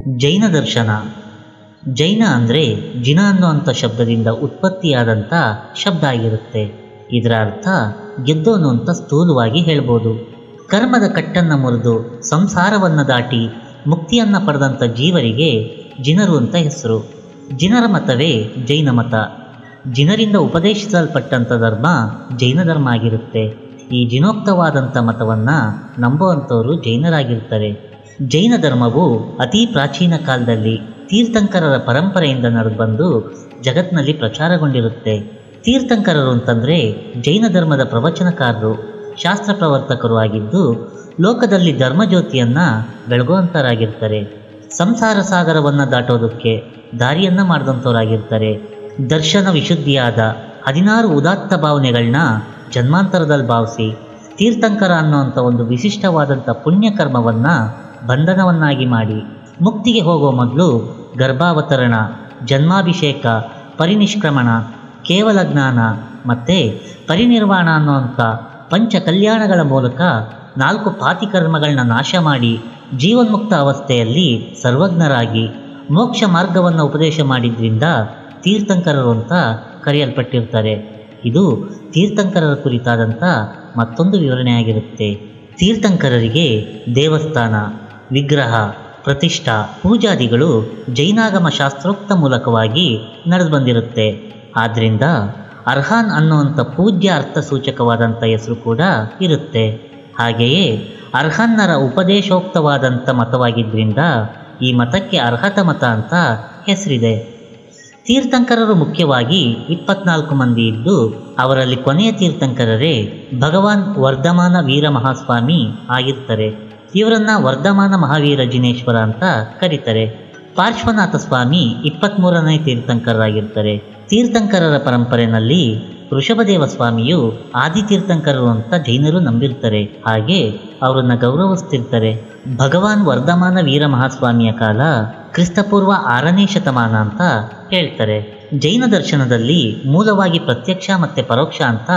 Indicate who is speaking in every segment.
Speaker 1: ಜೈನ ದರ್ಶನ. ಜೈನ ಅಂದರೆ ಜಿನ ಅನ್ನುವಂಥ ಶಬ್ದದಿಂದ ಉತ್ಪತ್ತಿಯಾದಂಥ ಶಬ್ದ ಆಗಿರುತ್ತೆ. ಇದರ ಅರ್ಥ ಗೆದ್ದೋನು ಅಂತ ಸ್ಥೂಲವಾಗಿ ಹೇಳ್ಬೋದು. ಕರ್ಮದ ಕಟ್ಟನ್ನು ಮುರಿದು ಸಂಸಾರವನ್ನು ದಾಟಿ ಮುಕ್ತಿಯನ್ನು ಪಡೆದಂಥ ಜೀವರಿಗೆ ಜಿನರು ಅಂತ ಹೆಸರು. ಜಿನರ ಮತವೇ ಜೈನ ಮತ. ಜಿನರಿಂದ ಉಪದೇಶಿಸಲ್ಪಟ್ಟಂಥ ಧರ್ಮ ಜೈನ ಧರ್ಮ ಆಗಿರುತ್ತೆ. ಈ ಜಿನೋಕ್ತವಾದಂಥ ಮತವನ್ನು ನಂಬುವಂಥವರು ಜೈನರಾಗಿರ್ತಾರೆ. ಜೈನ ಧರ್ಮವು ಅತಿ ಪ್ರಾಚೀನ ಕಾಲದಲ್ಲಿ ತೀರ್ಥಂಕರರ ಪರಂಪರೆಯಿಂದ ನಡೆದು ಬಂದು ಜಗತ್ತಿನಲ್ಲಿ ಪ್ರಚಾರಗೊಂಡಿರುತ್ತೆ. ತೀರ್ಥಂಕರರು ಅಂತಂದರೆ ಜೈನ ಧರ್ಮದ ಪ್ರವಚನಕಾರರು, ಶಾಸ್ತ್ರ ಪ್ರವರ್ತಕರು ಆಗಿದ್ದು ಲೋಕದಲ್ಲಿ ಧರ್ಮಜ್ಯೋತಿಯನ್ನು ಬೆಳಗುವಂಥವರಾಗಿರ್ತಾರೆ. ಸಂಸಾರ ಸಾಗರವನ್ನು ದಾಟೋದಕ್ಕೆ ದಾರಿಯನ್ನು ಮಾಡಿದಂಥವರಾಗಿರ್ತಾರೆ. ದರ್ಶನ ವಿಶುದ್ಧಿಯಾದ 16 ಉದಾತ್ತ ಭಾವನೆಗಳನ್ನ ಜನ್ಮಾಂತರದಲ್ಲಿ ಭಾವಿಸಿ ತೀರ್ಥಂಕರ ಅನ್ನುವಂಥ ಒಂದು ವಿಶಿಷ್ಟವಾದಂಥ ಪುಣ್ಯಕರ್ಮವನ್ನು ಬಂಧನವನ್ನಾಗಿ ಮಾಡಿ ಮುಕ್ತಿಗೆ ಹೋಗೋ ಮೊದಲು ಗರ್ಭಾವತರಣ, ಜನ್ಮಾಭಿಷೇಕ, ಪರಿನಿಷ್ಕ್ರಮಣ, ಕೇವಲ ಜ್ಞಾನ ಮತ್ತು ಪರಿನಿರ್ವಾಣ ಅನ್ನುವಂಥ ಪಂಚ ಕಲ್ಯಾಣಗಳ ಮೂಲಕ 4 ಪಾತಿಕರ್ಮಗಳನ್ನ ನಾಶ ಮಾಡಿ ಜೀವನ್ಮುಕ್ತ ಅವಸ್ಥೆಯಲ್ಲಿ ಸರ್ವಜ್ಞರಾಗಿ ಮೋಕ್ಷ ಮಾರ್ಗವನ್ನು ಉಪದೇಶ ಮಾಡಿದ್ರಿಂದ ತೀರ್ಥಂಕರರು ಅಂತ ಕರೆಯಲ್ಪಟ್ಟಿರ್ತಾರೆ. ಇದು ತೀರ್ಥಂಕರರ ಕುರಿತಾದಂಥ ಮತ್ತೊಂದು ವಿವರಣೆಯಾಗಿರುತ್ತೆ. ತೀರ್ಥಂಕರರಿಗೆ ದೇವಸ್ಥಾನ, ವಿಗ್ರಹ, ಪ್ರತಿಷ್ಠಾ, ಪೂಜಾದಿಗಳು ಜೈನಾಗಮ ಶಾಸ್ತ್ರೋಕ್ತ ಮೂಲಕವಾಗಿ ನಡೆದು ಬಂದಿರುತ್ತೆ. ಆದ್ದರಿಂದ ಅರ್ಹಾನ್ ಅನ್ನುವಂಥ ಪೂಜ್ಯ ಅರ್ಥ ಸೂಚಕವಾದಂಥ ಹೆಸರು ಕೂಡ ಇರುತ್ತೆ. ಹಾಗೆಯೇ ಅರ್ಹನ್ನರ ಉಪದೇಶೋಕ್ತವಾದಂಥ ಮತವಾಗಿದ್ದರಿಂದ ಈ ಮತಕ್ಕೆ ಅರ್ಹತ ಮತ ಅಂತ ಹೆಸರಿದೆ. ತೀರ್ಥಂಕರರು ಮುಖ್ಯವಾಗಿ 24 ಮಂದಿ ಇದ್ದು ಅವರಲ್ಲಿ ಕೊನೆಯ ತೀರ್ಥಂಕರರೇ ಭಗವಾನ್ ವರ್ಧಮಾನ ವೀರ ಮಹಾಸ್ವಾಮಿ ಆಗಿರ್ತಾರೆ. ಇವರನ್ನ ವರ್ಧಮಾನ ಮಹಾವೀರ ಜಿನೇಶ್ವರ ಅಂತ ಕರೀತಾರೆ. ಪಾರ್ಶ್ವನಾಥ ಸ್ವಾಮಿ 23ನೇ ತೀರ್ಥಂಕರರಾಗಿರ್ತಾರೆ. ತೀರ್ಥಂಕರರ ಪರಂಪರೆಯಲ್ಲಿ ವೃಷಭದೇವ ಸ್ವಾಮಿಯು ಆದಿತೀರ್ಥಂಕರರು ಅಂತ ಜೈನರು ನಂಬಿರ್ತಾರೆ. ಹಾಗೆ ಅವರನ್ನ ಗೌರವಿಸ್ತಿರ್ತಾರೆ. ಭಗವಾನ್ ವರ್ಧಮಾನ ವೀರ ಮಹಾಸ್ವಾಮಿಯ ಕಾಲ ಕ್ರಿಸ್ತಪೂರ್ವ 6ನೇ ಶತಮಾನ ಅಂತ ಹೇಳ್ತಾರೆ. ಜೈನ ದರ್ಶನದಲ್ಲಿ ಮೂಲವಾಗಿ ಪ್ರತ್ಯಕ್ಷ ಮತ್ತು ಪರೋಕ್ಷ ಅಂತ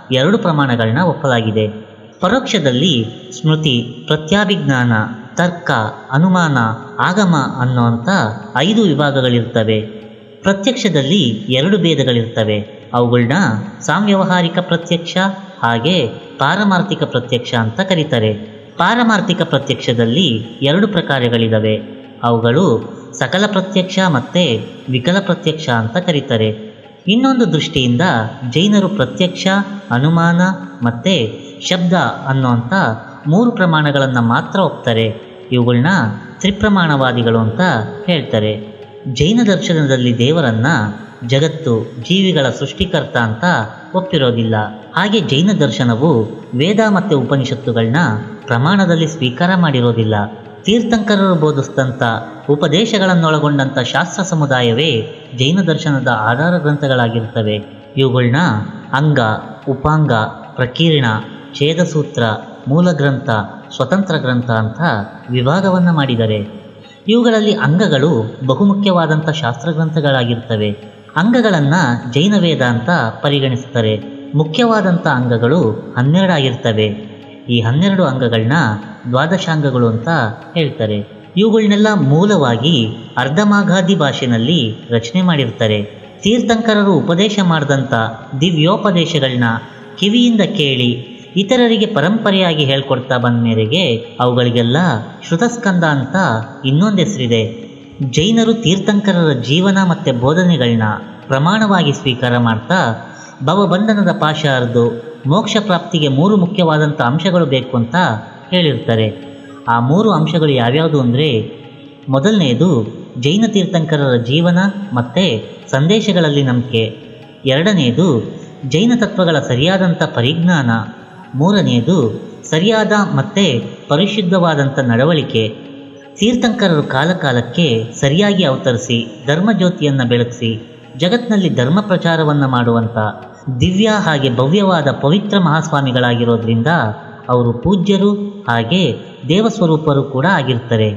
Speaker 1: 2 ಪ್ರಮಾಣಗಳನ್ನ ಒಪ್ಪಲಾಗಿದೆ. ಪರೋಕ್ಷದಲ್ಲಿ ಸ್ಮೃತಿ, ಪ್ರತ್ಯಾಭಿಜ್ಞಾನ, ತರ್ಕ, ಅನುಮಾನ, ಆಗಮ ಅನ್ನುವಂಥ 5 ವಿಭಾಗಗಳಿರ್ತವೆ. ಪ್ರತ್ಯಕ್ಷದಲ್ಲಿ 2 ಭೇದಗಳಿರ್ತವೆ. ಅವುಗಳನ್ನ ಸಾಂವ್ಯವಹಾರಿಕ ಪ್ರತ್ಯಕ್ಷ ಹಾಗೆ ಪಾರಮಾರ್ಥಿಕ ಪ್ರತ್ಯಕ್ಷ ಅಂತ ಕರೀತಾರೆ. ಪಾರಮಾರ್ಥಿಕ ಪ್ರತ್ಯಕ್ಷದಲ್ಲಿ 2 ಪ್ರಕಾರಗಳಿದ್ದಾವೆ. ಅವುಗಳು ಸಕಲ ಪ್ರತ್ಯಕ್ಷ ಮತ್ತು ವಿಕಲ ಪ್ರತ್ಯಕ್ಷ ಅಂತ ಕರೀತಾರೆ. ಇನ್ನೊಂದು ದೃಷ್ಟಿಯಿಂದ ಜೈನರು ಪ್ರತ್ಯಕ್ಷ, ಅನುಮಾನ ಮತ್ತು ಶಬ್ದ ಅನ್ನುವಂಥ 3 ಪ್ರಮಾಣಗಳನ್ನು ಮಾತ್ರ ಒಪ್ತಾರೆ. ಇವುಗಳನ್ನ ತ್ರಿಪ್ರಮಾಣವಾದಿಗಳು ಅಂತ ಹೇಳ್ತಾರೆ. ಜೈನ ದರ್ಶನದಲ್ಲಿ ದೇವರನ್ನು ಜಗತ್ತು, ಜೀವಿಗಳ ಸೃಷ್ಟಿಕರ್ತ ಅಂತ ಒಪ್ಪಿರೋದಿಲ್ಲ. ಹಾಗೆ ಜೈನ ದರ್ಶನವು ವೇದ ಮತ್ತು ಉಪನಿಷತ್ತುಗಳನ್ನ ಪ್ರಮಾಣದಲ್ಲಿ ಸ್ವೀಕಾರ ಮಾಡಿರೋದಿಲ್ಲ. ತೀರ್ಥಂಕರರು ಬೋಧಿಸಿದಂಥ ಉಪದೇಶಗಳನ್ನೊಳಗೊಂಡಂಥ ಶಾಸ್ತ್ರ ಸಮುದಾಯವೇ ಜೈನ ದರ್ಶನದ ಆಧಾರ ಗ್ರಂಥಗಳಾಗಿರ್ತವೆ. ಇವುಗಳನ್ನ ಅಂಗ, ಉಪಾಂಗ, ಪ್ರಕೀರ್ಣ, ಛೇದಸೂತ್ರ, ಮೂಲ ಗ್ರಂಥ, ಸ್ವತಂತ್ರ ಗ್ರಂಥ ಅಂತ ವಿಭಾಗವನ್ನು ಮಾಡಿದ್ದಾರೆ. ಇವುಗಳಲ್ಲಿ ಅಂಗಗಳು ಬಹುಮುಖ್ಯವಾದಂಥ ಶಾಸ್ತ್ರಗ್ರಂಥಗಳಾಗಿರ್ತವೆ. ಅಂಗಗಳನ್ನು ಜೈನ ವೇದ ಅಂತ ಪರಿಗಣಿಸ್ತಾರೆ. ಮುಖ್ಯವಾದಂಥ ಅಂಗಗಳು 12 ಆಗಿರ್ತವೆ. ಈ 12 ಅಂಗಗಳನ್ನ ದ್ವಾದಶಾಂಗಗಳು ಅಂತ ಹೇಳ್ತಾರೆ. ಇವುಗಳನ್ನೆಲ್ಲ ಮೂಲವಾಗಿ ಅರ್ಧಮಾಘಾದಿ ಭಾಷೆಯಲ್ಲಿ ರಚನೆ ಮಾಡಿರ್ತಾರೆ. ತೀರ್ಥಂಕರರು ಉಪದೇಶ ಮಾಡಿದಂಥ ದಿವ್ಯೋಪದೇಶಗಳನ್ನ ಕಿವಿಯಿಂದ ಕೇಳಿ ಇತರರಿಗೆ ಪರಂಪರೆಯಾಗಿ ಹೇಳ್ಕೊಡ್ತಾ ಬಂದ ಮೇರೆಗೆ ಅವುಗಳಿಗೆಲ್ಲ ಶ್ರುತಸ್ಕಂದ ಅಂತ ಇನ್ನೊಂದು ಹೆಸರಿದೆ. ಜೈನರು ತೀರ್ಥಂಕರರ ಜೀವನ ಮತ್ತು ಬೋಧನೆಗಳನ್ನ ಪ್ರಮಾಣವಾಗಿ ಸ್ವೀಕಾರ ಮಾಡ್ತಾ ಭವಬಂಧನದ ಪಾಶ ಹರಿದು ಮೋಕ್ಷ ಪ್ರಾಪ್ತಿಗೆ 3 ಮುಖ್ಯವಾದಂಥ ಅಂಶಗಳು ಬೇಕು ಅಂತ ಹೇಳಿರ್ತಾರೆ. ಆ 3 ಅಂಶಗಳು ಯಾವ್ಯಾವುದು ಅಂದರೆ, ಮೊದಲನೆಯದು ಜೈನ ತೀರ್ಥಂಕರರ ಜೀವನ ಮತ್ತು ಸಂದೇಶಗಳಲ್ಲಿ ನಂಬಿಕೆ. 2ನೇದು ಜೈನ ತತ್ವಗಳ ಸರಿಯಾದಂಥ ಪರಿಜ್ಞಾನ. 3ನೇದು ಸರಿಯಾದ ಮತ್ತು ಪರಿಶುದ್ಧವಾದಂಥ ನಡವಳಿಕೆ. ತೀರ್ಥಂಕರರು ಕಾಲಕಾಲಕ್ಕೆ ಸರಿಯಾಗಿ ಅವತರಿಸಿ ಧರ್ಮಜ್ಯೋತಿಯನ್ನು ಬೆಳಗಿಸಿ ಜಗತ್ತಿನಲ್ಲಿ ಧರ್ಮ ಪ್ರಚಾರವನ್ನು ಮಾಡುವಂಥ ದಿವ್ಯ ಹಾಗೆ ಭವ್ಯವಾದ ಪವಿತ್ರ ಮಹಾಸ್ವಾಮಿಗಳಾಗಿರೋದ್ರಿಂದ ಅವರು ಪೂಜ್ಯರು ಹಾಗೆ ದೇವಸ್ವರೂಪರು ಕೂಡ ಆಗಿರ್ತಾರೆ.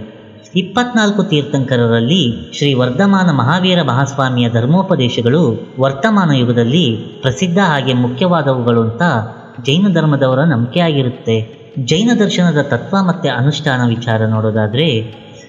Speaker 1: 24 ತೀರ್ಥಂಕರರಲ್ಲಿ ಶ್ರೀ ವರ್ಧಮಾನ ಮಹಾವೀರ ಮಹಾಸ್ವಾಮಿಯ ಧರ್ಮೋಪದೇಶಗಳು ವರ್ತಮಾನ ಯುಗದಲ್ಲಿ ಪ್ರಸಿದ್ಧ ಹಾಗೆ ಮುಖ್ಯವಾದವುಗಳು ಅಂತ ಜೈನ ಧರ್ಮದವರ ನಂಬಿಕೆ ಆಗಿರುತ್ತೆ. ಜೈನ ದರ್ಶನದ ತತ್ವ ಮತ್ತು ಅನುಷ್ಠಾನ ವಿಚಾರ ನೋಡೋದಾದರೆ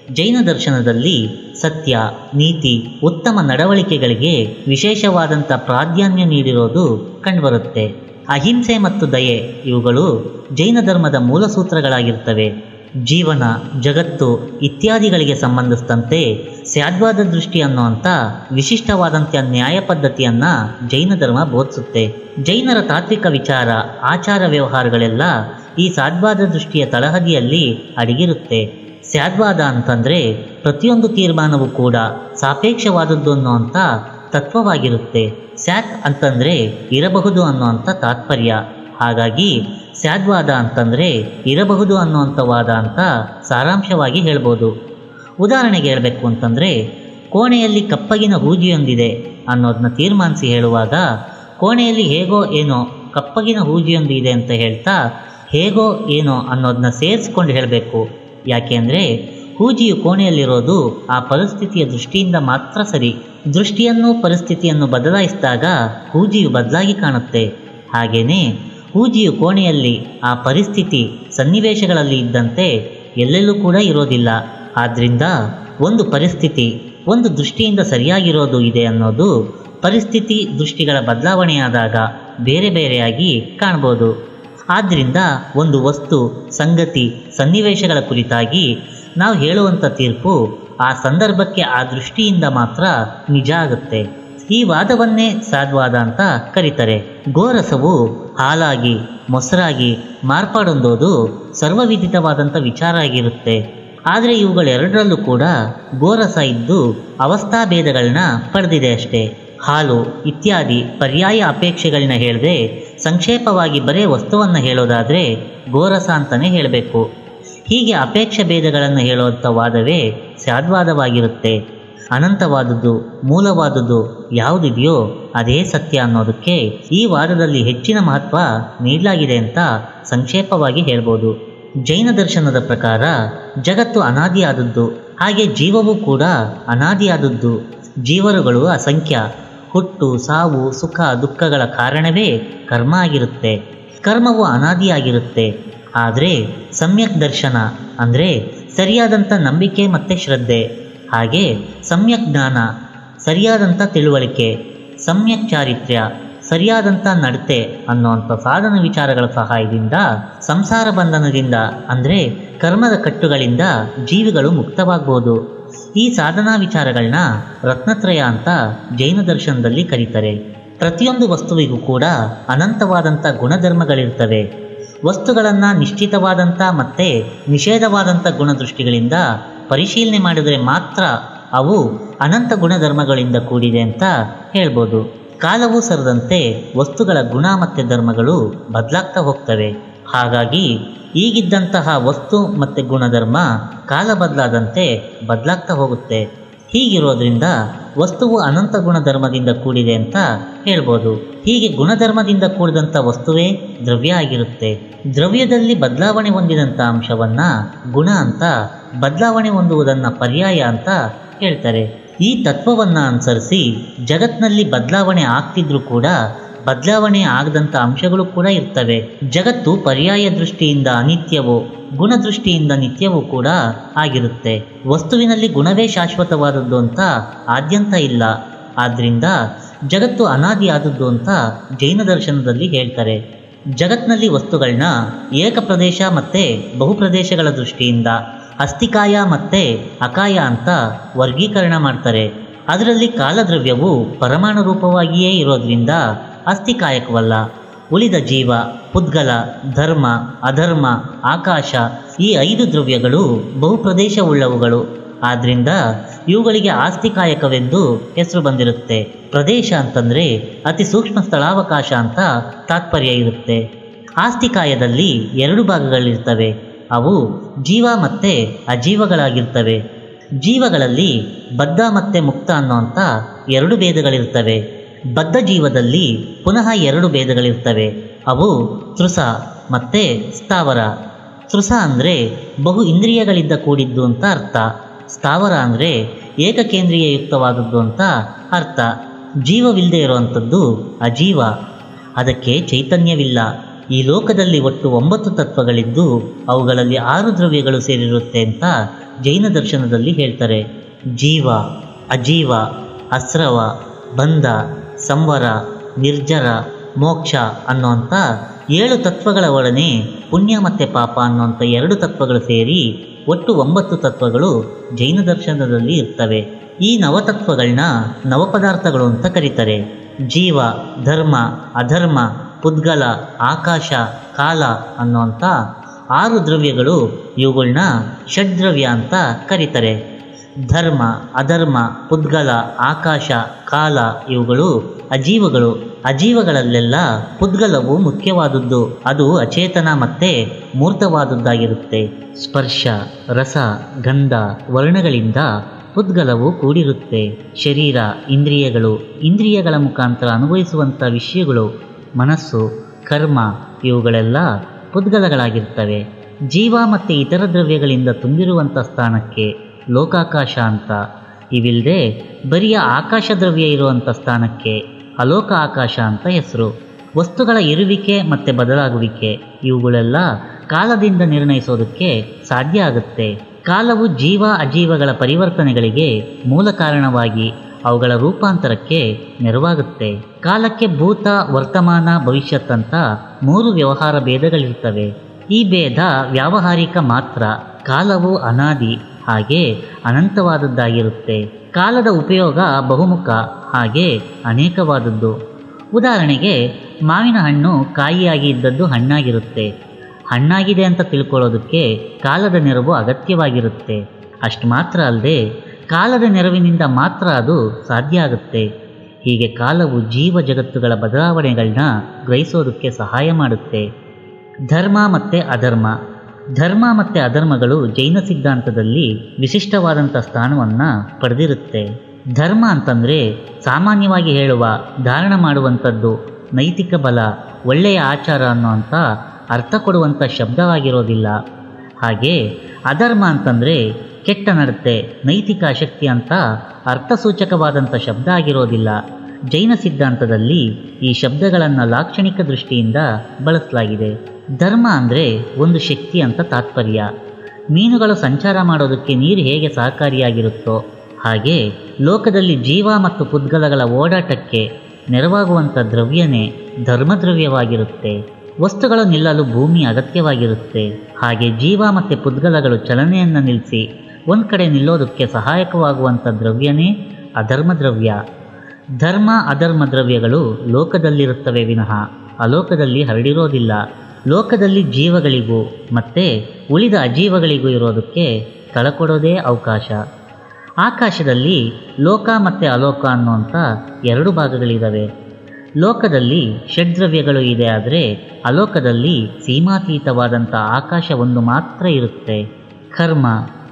Speaker 1: ಜೈನ ದರ್ಶನದಲ್ಲಿ ಸತ್ಯ, ನೀತಿ, ಉತ್ತಮ ನಡವಳಿಕೆಗಳಿಗೆ ವಿಶೇಷವಾದಂಥ ಪ್ರಾಧಾನ್ಯ ನೀಡಿರೋದು ಕಂಡುಬರುತ್ತೆ. ಅಹಿಂಸೆ ಮತ್ತು ದಯೆ ಇವುಗಳು ಜೈನ ಧರ್ಮದ ಮೂಲ ಸೂತ್ರಗಳಾಗಿರ್ತವೆ. ಜೀವನ, ಜಗತ್ತು ಇತ್ಯಾದಿಗಳಿಗೆ ಸಂಬಂಧಿಸಿದಂತೆ ಸ್ಯಾದ್ವಾದ ದೃಷ್ಟಿ ಅನ್ನುವಂಥ ವಿಶಿಷ್ಟವಾದಂಥ ನ್ಯಾಯ ಪದ್ಧತಿಯನ್ನು ಜೈನ ಧರ್ಮ ಬೋಧಿಸುತ್ತೆ. ಜೈನರ ತಾತ್ವಿಕ ವಿಚಾರ, ಆಚಾರ ವ್ಯವಹಾರಗಳೆಲ್ಲ ಈ ಸಾದ್ವಾದ ದೃಷ್ಟಿಯ ತಳಹದಿಯಲ್ಲಿ ಅಡಗಿರುತ್ತೆ. ಸ್ಯಾದ್ವಾದ ಅಂತಂದರೆ ಪ್ರತಿಯೊಂದು ತೀರ್ಮಾನವೂ ಕೂಡ ಸಾಪೇಕ್ಷವಾದದ್ದು ಅನ್ನುವಂಥ ತತ್ವವಾಗಿರುತ್ತೆ. ಸ್ಯಾತ್ ಅಂತಂದರೆ ಇರಬಹುದು ಅನ್ನುವಂಥ ತಾತ್ಪರ್ಯ. ಹಾಗಾಗಿ ಸ್ಯಾದ್ವಾದ ಅಂತಂದರೆ ಇರಬಹುದು ಅನ್ನುವಂಥ ವಾದ ಅಂತ ಸಾರಾಂಶವಾಗಿ ಹೇಳ್ಬೋದು. ಉದಾಹರಣೆಗೆ ಹೇಳಬೇಕು ಅಂತಂದರೆ, ಕೋಣೆಯಲ್ಲಿ ಕಪ್ಪಗಿನ ಹೂಜಿಯೊಂದಿದೆ ಅನ್ನೋದನ್ನ ತೀರ್ಮಾನಿಸಿ ಹೇಳುವಾಗ ಕೋಣೆಯಲ್ಲಿ ಹೇಗೋ ಏನೋ ಕಪ್ಪಗಿನ ಹೂಜಿಯೊಂದು ಇದೆ ಅಂತ ಹೇಳ್ತಾ ಹೇಗೋ ಏನೋ ಅನ್ನೋದನ್ನ ಸೇರಿಸ್ಕೊಂಡು ಹೇಳಬೇಕು. ಯಾಕೆಂದರೆ ಹೂಜಿಯು ಕೋಣೆಯಲ್ಲಿರೋದು ಆ ಪರಿಸ್ಥಿತಿಯ ದೃಷ್ಟಿಯಿಂದ ಮಾತ್ರ ಸರಿ. ದೃಷ್ಟಿಯನ್ನು ಪರಿಸ್ಥಿತಿಯನ್ನು ಬದಲಾಯಿಸಿದಾಗ ಹೂಜಿಯು ಬದಲಾಗಿ ಕಾಣುತ್ತೆ. ಹಾಗೆಯೇ ಹೂಜಿಯು ಕೋಣೆಯಲ್ಲಿ ಆ ಪರಿಸ್ಥಿತಿ ಸನ್ನಿವೇಶಗಳಲ್ಲಿ ಇದ್ದಂತೆ ಎಲ್ಲೆಲ್ಲೂ ಕೂಡ ಇರೋದಿಲ್ಲ. ಆದ್ದರಿಂದ ಒಂದು ಪರಿಸ್ಥಿತಿ ಒಂದು ದೃಷ್ಟಿಯಿಂದ ಸರಿಯಾಗಿರೋದು ಇದೆ ಅನ್ನೋದು ಪರಿಸ್ಥಿತಿ ದೃಷ್ಟಿಗಳ ಬದಲಾವಣೆಯಾದಾಗ ಬೇರೆ ಬೇರೆಯಾಗಿ ಕಾಣ್ಬೋದು. ಆದ್ದರಿಂದ ಒಂದು ವಸ್ತು, ಸಂಗತಿ, ಸನ್ನಿವೇಶಗಳ ಕುರಿತಾಗಿ ನಾವು ಹೇಳುವಂಥ ತೀರ್ಪು ಆ ಸಂದರ್ಭಕ್ಕೆ ಆ ದೃಷ್ಟಿಯಿಂದ ಮಾತ್ರ ನಿಜ ಆಗುತ್ತೆ. ಈ ವಾದವನ್ನೇ ಸಾದ್ವಾದ ಅಂತ ಕರೀತಾರೆ. ಗೋರಸವು ಹಾಲಾಗಿ ಮೊಸರಾಗಿ ಮಾರ್ಪಾಡೊಂದೋದು ಸರ್ವವಿದಿತವಾದಂಥ ವಿಚಾರ ಆಗಿರುತ್ತೆ. ಆದರೆ ಇವುಗಳೆರಡರಲ್ಲೂ ಕೂಡ ಗೋರಸ ಇದ್ದು ಅವಸ್ಥಾಭೇದಗಳನ್ನ ಪಡೆದಿದೆ ಅಷ್ಟೇ. ಹಾಲು ಇತ್ಯಾದಿ ಪರ್ಯಾಯ ಅಪೇಕ್ಷೆಗಳನ್ನ ಹೇಳದೆ ಸಂಕ್ಷೇಪವಾಗಿ ಬರೇ ವಸ್ತುವನ್ನು ಹೇಳೋದಾದರೆ ಗೋರಸ ಅಂತಲೇ ಹೇಳಬೇಕು. ಹೀಗೆ ಅಪೇಕ್ಷೆ ಭೇದಗಳನ್ನು ಹೇಳುವಂಥ ವಾದವೇ ಸ್ಯಾದ್ವಾದವಾಗಿರುತ್ತೆ. ಅನಂತವಾದುದು, ಮೂಲವಾದುದು ಯಾವುದಿದೆಯೋ ಅದೇ ಸತ್ಯ ಅನ್ನೋದಕ್ಕೆ ಈ ವಾದದಲ್ಲಿ ಹೆಚ್ಚಿನ ಮಹತ್ವ ನೀಡಲಾಗಿದೆ ಅಂತ ಸಂಕ್ಷೇಪವಾಗಿ ಹೇಳ್ಬೋದು. ಜೈನ ದರ್ಶನದ ಪ್ರಕಾರ ಜಗತ್ತು ಅನಾದಿಯಾದದ್ದು, ಹಾಗೆ ಜೀವವೂ ಕೂಡ ಅನಾದಿಯಾದದ್ದು. ಜೀವರುಗಳು ಅಸಂಖ್ಯ. ಹುಟ್ಟು, ಸಾವು, ಸುಖ, ದುಃಖಗಳ ಕಾರಣವೇ ಕರ್ಮ ಆಗಿರುತ್ತೆ. ಕರ್ಮವು ಅನಾದಿಯಾಗಿರುತ್ತೆ. ಆದರೆ ಸಮ್ಯಕ್ ದರ್ಶನ ಅಂದರೆ ಸರಿಯಾದಂಥ ನಂಬಿಕೆ ಮತ್ತು ಶ್ರದ್ಧೆ, ಹಾಗೆ ಸಮ್ಯಕ್ ಜ್ಞಾನ ಸರಿಯಾದಂಥ ತಿಳುವಳಿಕೆ, ಸಮ್ಯಕ್ ಚಾರಿತ್ರ್ಯ ಸರಿಯಾದಂಥ ನಡತೆ ಅನ್ನುವಂಥ ಸಾಧನ ವಿಚಾರಗಳ ಸಹಾಯದಿಂದ ಸಂಸಾರ ಬಂಧನದಿಂದ ಅಂದರೆ ಕರ್ಮದ ಕಟ್ಟುಗಳಿಂದ ಜೀವಿಗಳು ಮುಕ್ತವಾಗ್ಬೋದು. ಈ ಸಾಧನಾ ವಿಚಾರಗಳನ್ನ ರತ್ನತ್ರಯ ಅಂತ ಜೈನ ದರ್ಶನದಲ್ಲಿ ಕರೀತಾರೆ. ಪ್ರತಿಯೊಂದು ವಸ್ತುವಿಗೂ ಕೂಡ ಅನಂತವಾದಂಥ ಗುಣಧರ್ಮಗಳಿರ್ತವೆ. ವಸ್ತುಗಳನ್ನು ನಿಶ್ಚಿತವಾದಂಥ ಮತ್ತು ನಿಷೇಧವಾದಂಥ ಗುಣದೃಷ್ಟಿಗಳಿಂದ ಪರಿಶೀಲನೆ ಮಾಡಿದರೆ ಮಾತ್ರ ಅವು ಅನಂತ ಗುಣಧರ್ಮಗಳಿಂದ ಕೂಡಿದೆ ಅಂತ ಹೇಳ್ಬೋದು. ಕಾಲವು ಸರಿದಂತೆ ವಸ್ತುಗಳ ಗುಣ ಮತ್ತು ಧರ್ಮಗಳು ಬದಲಾಗ್ತಾ ಹೋಗ್ತವೆ. ಹಾಗಾಗಿ ಈಗಿದ್ದಂತಹ ವಸ್ತು ಮತ್ತು ಗುಣಧರ್ಮ ಕಾಲ ಬದಲಾದಂತೆ ಬದಲಾಗ್ತಾ ಹೋಗುತ್ತೆ. ಹೀಗಿರೋದ್ರಿಂದ ವಸ್ತುವು ಅನಂತ ಗುಣಧರ್ಮದಿಂದ ಕೂಡಿದೆ ಅಂತ ಹೇಳ್ಬೋದು. ಹೀಗೆ ಗುಣಧರ್ಮದಿಂದ ಕೂಡಿದಂಥ ವಸ್ತುವೇ ದ್ರವ್ಯ ಆಗಿರುತ್ತೆ. ದ್ರವ್ಯದಲ್ಲಿ ಬದಲಾವಣೆ ಹೊಂದಿದಂಥ ಅಂಶವನ್ನು ಗುಣ ಅಂತ, ಬದಲಾವಣೆ ಹೊಂದುವುದನ್ನು ಪರ್ಯಾಯ ಅಂತ ಹೇಳ್ತಾರೆ. ಈ ತತ್ವವನ್ನು ಅನುಸರಿಸಿ ಜಗತ್ತಿನಲ್ಲಿ ಬದಲಾವಣೆ ಆಗ್ತಿದ್ರೂ ಕೂಡ ಬದಲಾವಣೆ ಆಗದಂಥ ಅಂಶಗಳು ಕೂಡ ಇರ್ತವೆ. ಜಗತ್ತು ಪರ್ಯಾಯ ದೃಷ್ಟಿಯಿಂದ ಅನಿತ್ಯವೋ ಗುಣದೃಷ್ಟಿಯಿಂದ ನಿತ್ಯವೂ ಕೂಡ ಆಗಿರುತ್ತೆ. ವಸ್ತುವಿನಲ್ಲಿ ಗುಣವೇ ಶಾಶ್ವತವಾದದ್ದು ಅಂತ ಆದ್ಯಂತ ಇಲ್ಲ. ಆದ್ದರಿಂದ ಜಗತ್ತು ಅನಾದಿಯಾದದ್ದು ಅಂತ ಜೈನ ದರ್ಶನದಲ್ಲಿ ಹೇಳ್ತಾರೆ. ಜಗತ್ತಿನಲ್ಲಿ ವಸ್ತುಗಳನ್ನ ಏಕಪ್ರದೇಶ ಮತ್ತು ಬಹುಪ್ರದೇಶಗಳ ದೃಷ್ಟಿಯಿಂದ ಅಸ್ಥಿಕಾಯ ಮತ್ತು ಅಕಾಯ ಅಂತ ವರ್ಗೀಕರಣ ಮಾಡ್ತಾರೆ. ಅದರಲ್ಲಿ ಕಾಲದ್ರವ್ಯವು ಪರಮಾಣು ರೂಪವಾಗಿಯೇ ಇರೋದ್ರಿಂದ ಅಸ್ಥಿಕಾಯಕವಲ್ಲ. ಉಳಿದ ಜೀವ, ಪುದ್ಗಲ, ಧರ್ಮ, ಅಧರ್ಮ, ಆಕಾಶ ಈ 5 ದ್ರವ್ಯಗಳು ಬಹುಪ್ರದೇಶವುಳ್ಳವುಗಳು. ಆದ್ದರಿಂದ ಇವುಗಳಿಗೆ ಆಸ್ತಿಕಾಯಕವೆಂದು ಹೆಸರು ಬಂದಿರುತ್ತೆ. ಪ್ರದೇಶ ಅಂತಂದರೆ ಅತಿ ಸೂಕ್ಷ್ಮ ಸ್ಥಳಾವಕಾಶ ಅಂತ ತಾತ್ಪರ್ಯ ಇರುತ್ತೆ. ಆಸ್ತಿಕಾಯದಲ್ಲಿ 2 ಭಾಗಗಳಿರ್ತವೆ. ಅವು ಜೀವ ಮತ್ತು ಅಜೀವಗಳಾಗಿರ್ತವೆ. ಜೀವಗಳಲ್ಲಿ ಬದ್ಧ ಮತ್ತು ಮುಕ್ತ ಅನ್ನುವಂಥ 2 ಭೇದಗಳಿರ್ತವೆ. ಬದ್ಧ ಜೀವದಲ್ಲಿ ಪುನಃ 2 ಭೇದಗಳಿರ್ತವೆ. ಅವು ತೃಸ ಮತ್ತು ಸ್ಥಾವರ. ತೃಸ ಅಂದರೆ ಬಹು ಇಂದ್ರಿಯಗಳಿಂದ ಕೂಡಿದ್ದು ಅಂತ ಅರ್ಥ. ಸ್ಥಾವರ ಅಂದರೆ ಏಕಕೇಂದ್ರೀಯಯುಕ್ತವಾದದ್ದು ಅಂತ ಅರ್ಥ. ಜೀವವಿಲ್ಲದೆ ಇರುವಂಥದ್ದು ಅಜೀವ, ಅದಕ್ಕೆ ಚೈತನ್ಯವಿಲ್ಲ. ಈ ಲೋಕದಲ್ಲಿ ಒಟ್ಟು 9 ತತ್ವಗಳಿದ್ದು ಅವುಗಳಲ್ಲಿ 6 ದ್ರವ್ಯಗಳು ಸೇರಿರುತ್ತೆ ಅಂತ ಜೈನ ದರ್ಶನದಲ್ಲಿ ಹೇಳ್ತಾರೆ. ಜೀವ, ಅಜೀವ, ಅಸ್ರವ, ಬಂಧ, ಸಂವರ, ನಿರ್ಜರ, ಮೋಕ್ಷ ಅನ್ನುವಂಥ 7 ತತ್ವಗಳ ಒಡನೆ ಪುಣ್ಯ ಮತ್ತು ಪಾಪ ಅನ್ನುವಂಥ 2 ತತ್ವಗಳು ಸೇರಿ ಒಟ್ಟು 9 ತತ್ವಗಳು ಜೈನ ದರ್ಶನದಲ್ಲಿ ಇರ್ತವೆ. ಈ ನವತತ್ವಗಳನ್ನ ನವಪದಾರ್ಥಗಳು ಅಂತ ಕರೀತಾರೆ. ಜೀವ, ಧರ್ಮ, ಅಧರ್ಮ, ಪುದ್ಗಲ, ಆಕಾಶ, ಕಾಲ ಅನ್ನುವಂಥ 6 ದ್ರವ್ಯಗಳು, ಇವುಗಳನ್ನ ಷಡ್ದ್ರವ್ಯ ಅಂತ ಕರೀತಾರೆ. ಧರ್ಮ, ಅಧರ್ಮ, ಪುದ್ಗಲ, ಆಕಾಶ, ಕಾಲ ಇವುಗಳು ಅಜೀವಗಳು. ಅಜೀವಗಳಲ್ಲೆಲ್ಲ ಪುದ್ಗಲವು ಮುಖ್ಯವಾದದ್ದು. ಅದು ಅಚೇತನ ಮತ್ತು ಮೂರ್ತವಾದದ್ದಾಗಿರುತ್ತೆ. ಸ್ಪರ್ಶ, ರಸ, ಗಂಧ, ವರ್ಣಗಳಿಂದ ಪುದ್ಗಲವು ಕೂಡಿರುತ್ತೆ. ಶರೀರ, ಇಂದ್ರಿಯಗಳು, ಇಂದ್ರಿಯಗಳ ಮುಖಾಂತರ ಅನುಭವಿಸುವಂಥ ವಿಷಯಗಳು, ಮನಸ್ಸು, ಕರ್ಮ ಇವುಗಳೆಲ್ಲ ಪುದ್ಗಲಗಳಾಗಿರ್ತವೆ. ಜೀವ ಮತ್ತು ಇತರ ದ್ರವ್ಯಗಳಿಂದ ತುಂಬಿರುವಂಥ ಸ್ಥಾನಕ್ಕೆ ಲೋಕಾಕಾಶ ಅಂತ, ಇವಿಲ್ಲದೆ ಬರಿಯ ಆಕಾಶ ದ್ರವ್ಯ ಇರುವಂಥ ಸ್ಥಾನಕ್ಕೆ ಅಲೋಕ ಆಕಾಶ ಅಂತ ಹೆಸರು. ವಸ್ತುಗಳ ಇರುವಿಕೆ ಮತ್ತು ಬದಲಾಗುವಿಕೆ ಇವುಗಳೆಲ್ಲ ಕಾಲದಿಂದ ನಿರ್ಣಯಿಸೋದಕ್ಕೆ ಸಾಧ್ಯ ಆಗುತ್ತೆ. ಕಾಲವು ಜೀವ ಅಜೀವಗಳ ಪರಿವರ್ತನೆಗಳಿಗೆ ಮೂಲ ಕಾರಣವಾಗಿ ಅವುಗಳ ರೂಪಾಂತರಕ್ಕೆ ನೆರವಾಗುತ್ತೆ. ಕಾಲಕ್ಕೆ ಭೂತ, ವರ್ತಮಾನ, ಭವಿಷ್ಯತ್ ಅಂತ 3 ವ್ಯವಹಾರ ಭೇದಗಳಿರ್ತವೆ. ಈ ಭೇದ ವ್ಯಾವಹಾರಿಕ ಮಾತ್ರ. ಕಾಲವು ಅನಾದಿ, ಹಾಗೆ ಅನಂತವಾದದ್ದಾಗಿರುತ್ತೆ. ಕಾಲದ ಉಪಯೋಗ ಬಹುಮುಖ, ಹಾಗೆ ಅನೇಕವಾದದ್ದು. ಉದಾಹರಣೆಗೆ, ಮಾವಿನ ಹಣ್ಣು ಕಾಯಿಯಾಗಿ ಇದ್ದದ್ದು ಹಣ್ಣಾಗಿರುತ್ತೆ. ಹಣ್ಣಾಗಿದೆ ಅಂತ ತಿಳ್ಕೊಳ್ಳೋದಕ್ಕೆ ಕಾಲದ ನೆರವು ಅಗತ್ಯವಾಗಿರುತ್ತೆ. ಅಷ್ಟು ಮಾತ್ರ ಅಲ್ಲದೆ ಕಾಲದ ನೆರವಿನಿಂದ ಮಾತ್ರ ಅದು ಸಾಧ್ಯ ಆಗುತ್ತೆ. ಹೀಗೆ ಕಾಲವು ಜೀವ ಜಗತ್ತುಗಳ ಬದಲಾವಣೆಗಳನ್ನ ಗ್ರಹಿಸೋದಕ್ಕೆ ಸಹಾಯ ಮಾಡುತ್ತೆ. ಧರ್ಮ ಮತ್ತು ಅಧರ್ಮ. ಧರ್ಮ ಮತ್ತು ಅಧರ್ಮಗಳು ಜೈನ ಸಿದ್ಧಾಂತದಲ್ಲಿ ವಿಶಿಷ್ಟವಾದಂಥ ಸ್ಥಾನವನ್ನು ಪಡೆದಿರುತ್ತೆ. ಧರ್ಮ ಅಂತಂದರೆ ಸಾಮಾನ್ಯವಾಗಿ ಹೇಳುವ, ಧಾರಣ ಮಾಡುವಂಥದ್ದು, ನೈತಿಕ ಬಲ, ಒಳ್ಳೆಯ ಆಚಾರ ಅನ್ನುವಂಥ ಅರ್ಥ ಕೊಡುವಂಥ ಶಬ್ದವಾಗಿರೋದಿಲ್ಲ. ಹಾಗೆ ಅಧರ್ಮ ಅಂತಂದರೆ ಕೆಟ್ಟ ನಡತೆ, ನೈತಿಕ ಅಶಕ್ತಿ ಅಂತ ಅರ್ಥಸೂಚಕವಾದಂಥ ಶಬ್ದ ಆಗಿರೋದಿಲ್ಲ. ಜೈನ ಸಿದ್ಧಾಂತದಲ್ಲಿ ಈ ಶಬ್ದಗಳನ್ನು ಲಾಕ್ಷಣಿಕ ದೃಷ್ಟಿಯಿಂದ ಬಳಸಲಾಗಿದೆ. ಧರ್ಮ ಅಂದರೆ ಒಂದು ಶಕ್ತಿ ಅಂತ ತಾತ್ಪರ್ಯ. ಮೀನುಗಳು ಸಂಚಾರ ಮಾಡೋದಕ್ಕೆ ನೀರು ಹೇಗೆ ಸಹಕಾರಿಯಾಗಿರುತ್ತೋ ಹಾಗೆ ಲೋಕದಲ್ಲಿ ಜೀವ ಮತ್ತು ಪುದ್ಗಲಗಳ ಓಡಾಟಕ್ಕೆ ನೆರವಾಗುವಂಥ ದ್ರವ್ಯನೇ ಧರ್ಮದ್ರವ್ಯವಾಗಿರುತ್ತೆ. ವಸ್ತುಗಳು ನಿಲ್ಲಲು ಭೂಮಿ ಅಗತ್ಯವಾಗಿರುತ್ತೆ. ಹಾಗೆ ಜೀವ ಮತ್ತು ಪುದ್ಗಲಗಳು ಚಲನೆಯನ್ನು ನಿಲ್ಲಿಸಿ ಒಂದು ಕಡೆ ನಿಲ್ಲೋದಕ್ಕೆ ಸಹಾಯಕವಾಗುವಂಥ ದ್ರವ್ಯನೇ ಅಧರ್ಮ ದ್ರವ್ಯ. ಧರ್ಮ ಅಧರ್ಮ ದ್ರವ್ಯಗಳು ಲೋಕದಲ್ಲಿರುತ್ತವೆ ವಿನಃ ಅಲೋಕದಲ್ಲಿ ಹರಡಿರೋದಿಲ್ಲ. ಲೋಕದಲ್ಲಿ ಜೀವಗಳಿಗೂ ಮತ್ತು ಉಳಿದ ಅಜೀವಗಳಿಗೂ ಇರೋದಕ್ಕೆ ಸ್ಥಳ ಕೊಡೋದೇ ಅವಕಾಶ. ಆಕಾಶದಲ್ಲಿ ಲೋಕ ಮತ್ತು ಅಲೋಕ ಅನ್ನುವಂಥ 2 ಭಾಗಗಳಿದ್ದಾವೆ. ಲೋಕದಲ್ಲಿ ಷಡ್ದ್ರವ್ಯಗಳು ಇದೆ, ಆದರೆ ಅಲೋಕದಲ್ಲಿ ಸೀಮಾತೀತವಾದಂಥ ಆಕಾಶ ಒಂದು ಮಾತ್ರ ಇರುತ್ತೆ. ಕರ್ಮ.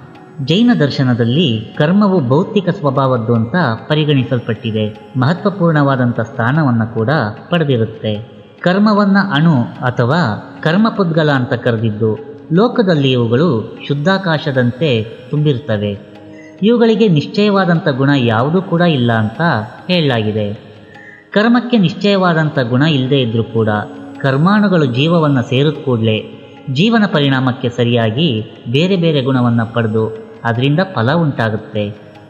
Speaker 1: ಜೈನ ದರ್ಶನದಲ್ಲಿ ಕರ್ಮವು ಭೌತಿಕ ಸ್ವಭಾವದ್ದು ಅಂತ ಪರಿಗಣಿಸಲ್ಪಟ್ಟಿದೆ. ಮಹತ್ವಪೂರ್ಣವಾದಂಥ ಸ್ಥಾನವನ್ನು ಕೂಡ ಪಡೆದಿರುತ್ತೆ. ಕರ್ಮವನ್ನು ಅಣು ಅಥವಾ ಕರ್ಮಪುದ್ಗಲ ಅಂತ ಕರೆದಿದ್ದು, ಲೋಕದಲ್ಲಿ ಇವುಗಳು ಶುದ್ಧಾಕಾಶದಂತೆ ತುಂಬಿರ್ತವೆ. ಇವುಗಳಿಗೆ ನಿಶ್ಚಯವಾದಂಥ ಗುಣ ಯಾವುದೂ ಕೂಡ ಇಲ್ಲ ಅಂತ ಹೇಳಲಾಗಿದೆ. ಕರ್ಮಕ್ಕೆ ನಿಶ್ಚಯವಾದಂಥ ಗುಣ ಇಲ್ಲದೇ ಇದ್ದರೂ ಕೂಡ ಕರ್ಮಾಣುಗಳು ಜೀವವನ್ನು ಸೇರಿದ ಕೂಡಲೇ ಜೀವನ ಪರಿಣಾಮಕ್ಕೆ ಸರಿಯಾಗಿ ಬೇರೆ ಬೇರೆ ಗುಣವನ್ನು ಪಡೆದು ಅದರಿಂದ ಫಲ ಉಂಟಾಗುತ್ತೆ.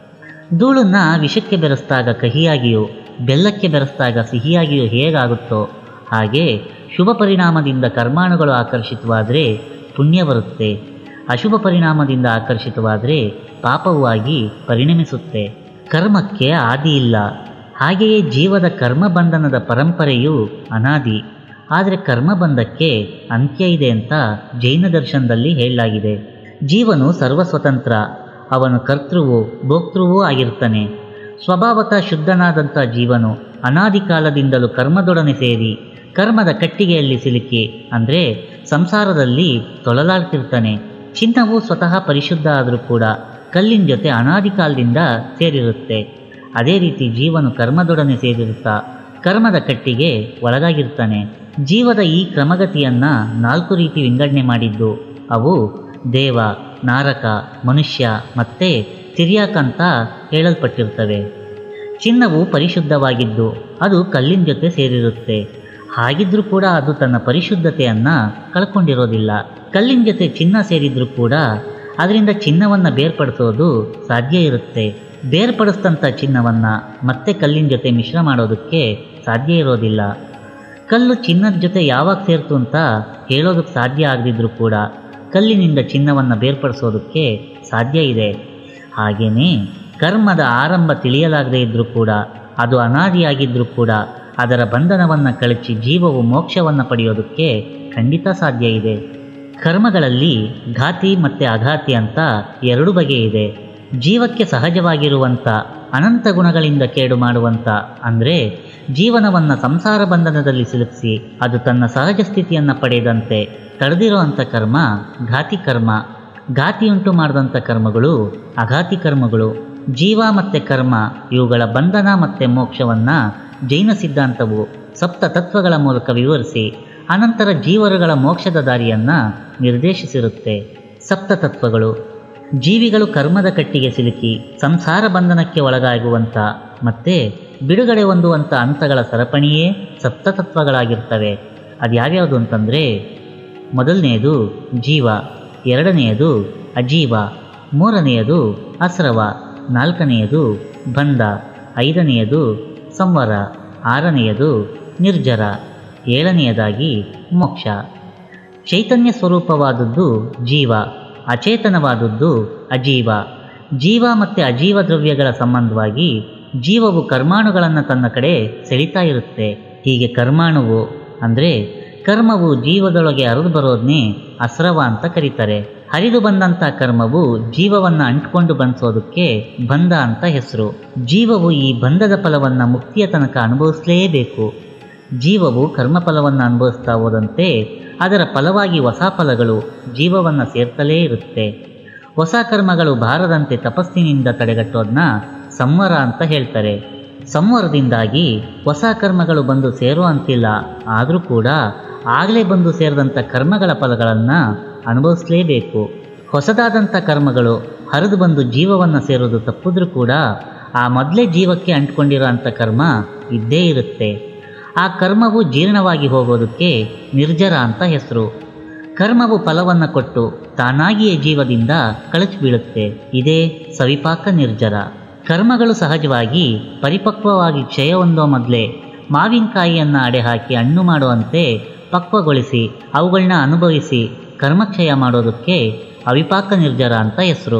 Speaker 1: ಧೂಳನ್ನು ವಿಷಕ್ಕೆ ಬೆರೆಸಿದಾಗ ಕಹಿಯಾಗಿಯೂ ಬೆಲ್ಲಕ್ಕೆ ಬೆರೆಸಿದಾಗ ಸಿಹಿಯಾಗಿಯೂ ಹೇಗಾಗುತ್ತೋ ಹಾಗೆ ಶುಭ ಪರಿಣಾಮದಿಂದ ಕರ್ಮಾಣುಗಳು ಆಕರ್ಷಿತವಾದರೆ ಪುಣ್ಯ ಬರುತ್ತೆ. ಅಶುಭ ಪರಿಣಾಮದಿಂದ ಆಕರ್ಷಿತವಾದರೆ ಪಾಪವೂ ಆಗಿ ಪರಿಣಮಿಸುತ್ತೆ. ಕರ್ಮಕ್ಕೆ ಆದಿ ಇಲ್ಲ. ಹಾಗೆಯೇ ಜೀವದ ಕರ್ಮಬಂಧನದ ಪರಂಪರೆಯು ಅನಾದಿ. ಆದರೆ ಕರ್ಮಬಂಧಕ್ಕೆ ಅಂತ್ಯ ಇದೆ ಅಂತ ಜೈನ ದರ್ಶನದಲ್ಲಿ ಹೇಳಲಾಗಿದೆ. ಜೀವನು ಸರ್ವಸ್ವತಂತ್ರ. ಅವನು ಕರ್ತೃವೂ ಭೋಕ್ತೃವೂ ಆಗಿರ್ತಾನೆ. ಸ್ವಭಾವತಃ ಶುದ್ಧನಾದಂಥ ಜೀವನು ಅನಾದಿ ಕಾಲದಿಂದಲೂ ಕರ್ಮದೊಡನೆ ಸೇರಿ ಕರ್ಮದ ಕಟ್ಟಿಗೆಯಲ್ಲಿ ಸಿಲುಕಿ ಅಂದರೆ ಸಂಸಾರದಲ್ಲಿ ತೊಳಲಾಡ್ತಿರ್ತಾನೆ. ಚಿನ್ನವು ಸ್ವತಃ ಪರಿಶುದ್ಧ ಆದರೂ ಕೂಡ ಕಲ್ಲಿನ ಜೊತೆ ಅನಾದಿ ಕಾಲದಿಂದ ಸೇರಿರುತ್ತೆ. ಅದೇ ರೀತಿ ಜೀವನು ಕರ್ಮದೊಡನೆ ಸೇರಿರುತ್ತಾ ಕರ್ಮದ ಕಟ್ಟಿಗೆ ಒಳಗಾಗಿರ್ತಾನೆ. ಜೀವದ ಈ ಕ್ರಮಗತಿಯನ್ನು 4 ರೀತಿ ವಿಂಗಡಣೆ ಮಾಡಿದ್ದು. ಅವು ದೇವ, ನಾರಕ, ಮನುಷ್ಯ ಮತ್ತು ತಿರ್ಯಾಕ ಅಂತ ಹೇಳಲ್ಪಟ್ಟಿರ್ತವೆ. ಚಿನ್ನವು ಪರಿಶುದ್ಧವಾಗಿದ್ದು ಅದು ಕಲ್ಲಿನ ಜೊತೆ ಸೇರಿರುತ್ತೆ. ಹಾಗಿದ್ರೂ ಕೂಡ ಅದು ತನ್ನ ಪರಿಶುದ್ಧತೆಯನ್ನು ಕಳ್ಕೊಂಡಿರೋದಿಲ್ಲ. ಕಲ್ಲಿನ ಜೊತೆ ಚಿನ್ನ ಸೇರಿದ್ರೂ ಕೂಡ ಅದರಿಂದ ಚಿನ್ನವನ್ನು ಬೇರ್ಪಡಿಸೋದು ಸಾಧ್ಯ ಇರುತ್ತೆ. ಬೇರ್ಪಡಿಸಿದಂಥ ಚಿನ್ನವನ್ನು ಮತ್ತೆ ಕಲ್ಲಿನ ಜೊತೆ ಮಿಶ್ರ ಮಾಡೋದಕ್ಕೆ ಸಾಧ್ಯ ಇರೋದಿಲ್ಲ. ಕಲ್ಲು ಚಿನ್ನದ ಜೊತೆ ಯಾವಾಗ ಸೇರ್ತು ಅಂತ ಹೇಳೋದಕ್ಕೆ ಸಾಧ್ಯ ಆಗದಿದ್ರೂ ಕೂಡ ಕಲ್ಲಿನಿಂದ ಚಿನ್ನವನ್ನು ಬೇರ್ಪಡಿಸೋದಕ್ಕೆ ಸಾಧ್ಯ ಇದೆ. ಹಾಗೆಯೇ ಕರ್ಮದ ಆರಂಭ ತಿಳಿಯಲಾಗದೇ ಇದ್ದರೂ ಕೂಡ, ಅದು ಅನಾದಿಯಾಗಿದ್ದರೂ ಕೂಡ ಅದರ ಬಂಧನವನ್ನು ಕಳಚಿ ಜೀವವು ಮೋಕ್ಷವನ್ನು ಪಡೆಯೋದಕ್ಕೆ ಖಂಡಿತ ಸಾಧ್ಯ ಇದೆ. ಕರ್ಮಗಳಲ್ಲಿ ಘಾತಿ ಮತ್ತು ಅಘಾತಿ ಅಂತ ಎರಡು ಬಗೆ ಇದೆ. ಜೀವಕ್ಕೆ ಸಹಜವಾಗಿರುವಂಥ ಅನಂತ ಗುಣಗಳಿಂದ ಕೇಡು ಮಾಡುವಂಥ, ಅಂದರೆ ಜೀವನವನ್ನು ಸಂಸಾರ ಬಂಧನದಲ್ಲಿ ಸಿಲುಕಿಸಿ ಅದು ತನ್ನ ಸಹಜ ಸ್ಥಿತಿಯನ್ನು ಪಡೆಯದಂತೆ ತಡೆದಿರುವಂಥ ಕರ್ಮ ಘಾತಿ ಕರ್ಮ. ಘಾತಿಯುಂಟು ಮಾಡಿದಂಥ ಕರ್ಮಗಳು ಅಘಾತಿ ಕರ್ಮಗಳು. ಜೀವ ಮತ್ತು ಕರ್ಮ ಇವುಗಳ ಬಂಧನ ಮತ್ತು ಮೋಕ್ಷವನ್ನು ಜೈನ ಸಿದ್ಧಾಂತವು ಸಪ್ತ ತತ್ವಗಳ ಮೂಲಕ ವಿವರಿಸಿ ಅನಂತರ ಜೀವರುಗಳ ಮೋಕ್ಷದ ದಾರಿಯನ್ನು ನಿರ್ದೇಶಿಸಿರುತ್ತೆ. ಸಪ್ತ ತತ್ವಗಳು ಜೀವಿಗಳು ಕರ್ಮದ ಕಟ್ಟಿಗೆ ಸಿಲುಕಿ ಸಂಸಾರ ಬಂಧನಕ್ಕೆ ಒಳಗಾಗುವಂಥ ಮತ್ತು ಬಿಡುಗಡೆ ಹೊಂದುವಂಥ ಹಂತಗಳ ಸರಪಣಿಯೇ ಸಪ್ತತತ್ವಗಳಾಗಿರ್ತವೆ. ಅದು ಯಾವ್ಯಾವುದು ಅಂತಂದರೆ, ಮೊದಲನೆಯದು ಜೀವ, ಎರಡನೆಯದು ಅಜೀವ, ಮೂರನೆಯದು ಅಸ್ರವ, ನಾಲ್ಕನೆಯದು ಬಂಧ, ಐದನೆಯದು ಸಂವರ, ಆರನೆಯದು ನಿರ್ಜರ, ಏಳನೆಯದಾಗಿ ಮೋಕ್ಷ. ಚೈತನ್ಯ ಸ್ವರೂಪವಾದದ್ದು ಜೀವ, ಅಚೇತನವಾದದ್ದು ಅಜೀವ. ಜೀವ ಮತ್ತು ಅಜೀವ ದ್ರವ್ಯಗಳ ಸಂಬಂಧವಾಗಿ ಜೀವವು ಕರ್ಮಾಣುಗಳನ್ನು ತನ್ನ ಕಡೆ ಸೆಳಿತಾ ಇರುತ್ತೆ. ಹೀಗೆ ಕರ್ಮಾಣುವು ಅಂದರೆ ಕರ್ಮವು ಜೀವದೊಳಗೆ ಹರಿದು ಬರೋದನ್ನೇ ಅಸ್ರವ ಅಂತ ಕರೀತಾರೆ. ಹರಿದು ಬಂದಂಥ ಕರ್ಮವು ಜೀವವನ್ನು ಅಂಟ್ಕೊಂಡು ಬಂಧಿಸೋದಕ್ಕೆ ಬಂಧ ಅಂತ ಹೆಸರು. ಜೀವವು ಈ ಬಂಧದ ಫಲವನ್ನು ಮುಕ್ತಿಯ ತನಕ ಅನುಭವಿಸಲೇಬೇಕು. ಜೀವವು ಕರ್ಮಫಲವನ್ನು ಅನುಭವಿಸ್ತಾ ಹೋದಂತೆ ಅದರ ಫಲವಾಗಿ ಹೊಸ ಫಲಗಳು ಜೀವವನ್ನು ಸೇರ್ತಲೇ ಇರುತ್ತೆ. ಹೊಸ ಕರ್ಮಗಳು ಬಾರದಂತೆ ತಪಸ್ಸಿನಿಂದ ತಡೆಗಟ್ಟೋದನ್ನ ಸಂವರ ಅಂತ ಹೇಳ್ತಾರೆ. ಸಂವರದಿಂದಾಗಿ ಹೊಸ ಕರ್ಮಗಳು ಬಂದು ಸೇರೋ ಅಂತಿಲ್ಲ, ಆದರೂ ಕೂಡ ಆಗಲೇ ಬಂದು ಸೇರಿದಂಥ ಕರ್ಮಗಳ ಫಲಗಳನ್ನು ಅನುಭವಿಸಲೇಬೇಕು. ಹೊಸದಾದಂಥ ಕರ್ಮಗಳು ಹರಿದು ಬಂದು ಜೀವವನ್ನು ಸೇರೋದು ತಪ್ಪಿದ್ರೂ ಕೂಡ ಆ ಮೊದಲೇ ಜೀವಕ್ಕೆ ಅಂಟ್ಕೊಂಡಿರೋ ಅಂಥ ಕರ್ಮ ಇದ್ದೇ ಇರುತ್ತೆ. ಆ ಕರ್ಮವು ಜೀರ್ಣವಾಗಿ ಹೋಗೋದಕ್ಕೆ ನಿರ್ಜರ ಅಂತ ಹೆಸರು. ಕರ್ಮವು ಫಲವನ್ನು ಕೊಟ್ಟು ತಾನಾಗಿಯೇ ಜೀವದಿಂದ ಕಳಚಿ ಬೀಳುತ್ತೆ. ಇದೇ ಸವಿಪಾಕ ನಿರ್ಜರ. ಕರ್ಮಗಳು ಸಹಜವಾಗಿ ಪರಿಪಕ್ವವಾಗಿ ಕ್ಷಯ ಹೊಂದೋ ಮೊದಲೇ ಮಾವಿನಕಾಯಿಯನ್ನು ಅಡೆ ಹಾಕಿ ಹಣ್ಣು ಮಾಡುವಂತೆ ಪಕ್ವಗೊಳಿಸಿ ಅವುಗಳನ್ನ ಅನುಭವಿಸಿ ಕರ್ಮಕ್ಷಯ ಮಾಡೋದಕ್ಕೆ ಅವಿಪಾಕ ನಿರ್ಜರ ಅಂತ ಹೆಸರು.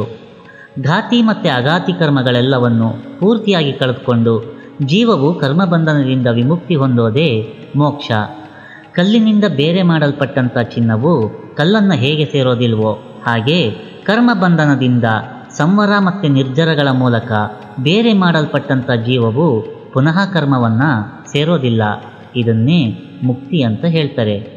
Speaker 1: ಘಾತಿ ಮತ್ತು ಅಘಾತಿ ಕರ್ಮಗಳೆಲ್ಲವನ್ನು ಪೂರ್ತಿಯಾಗಿ ಕಳೆದುಕೊಂಡು ಜೀವವು ಕರ್ಮಬಂಧನದಿಂದ ವಿಮುಕ್ತಿ ಹೊಂದೋದೇ ಮೋಕ್ಷ. ಕಲ್ಲಿನಿಂದ ಬೇರೆ ಮಾಡಲ್ಪಟ್ಟಂಥ ಚಿನ್ನವು ಕಲ್ಲನ್ನು ಹೇಗೆ ಸೇರೋದಿಲ್ವೋ ಹಾಗೆ ಕರ್ಮಬಂಧನದಿಂದ ಸಂವರ ಮತ್ತು ನಿರ್ಜರಗಳ ಮೂಲಕ ಬೇರೆ ಮಾಡಲ್ಪಟ್ಟಂಥ ಜೀವವು ಪುನಃ ಕರ್ಮವನ್ನು ಸೇರೋದಿಲ್ಲ. ಇದನ್ನೇ ಮುಕ್ತಿ ಅಂತ ಹೇಳ್ತಾರೆ.